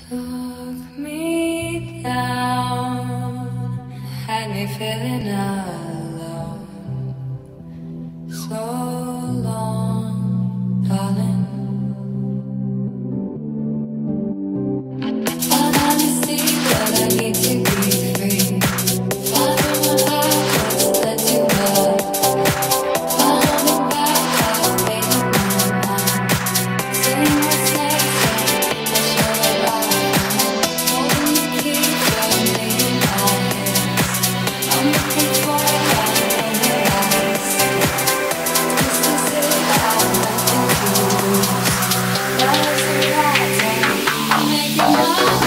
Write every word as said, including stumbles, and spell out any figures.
Took me down, had me feeling alone. So long, darling. But I see that I need to be free. Follow what I just let you love. Follow me back, I've made up my mind. Sing what's next, let's show it off. Holding the key, firmly in my hands. I'm looking for a light in your eyes. Just to say that I've nothing to lose. That's a lie, I'm making love.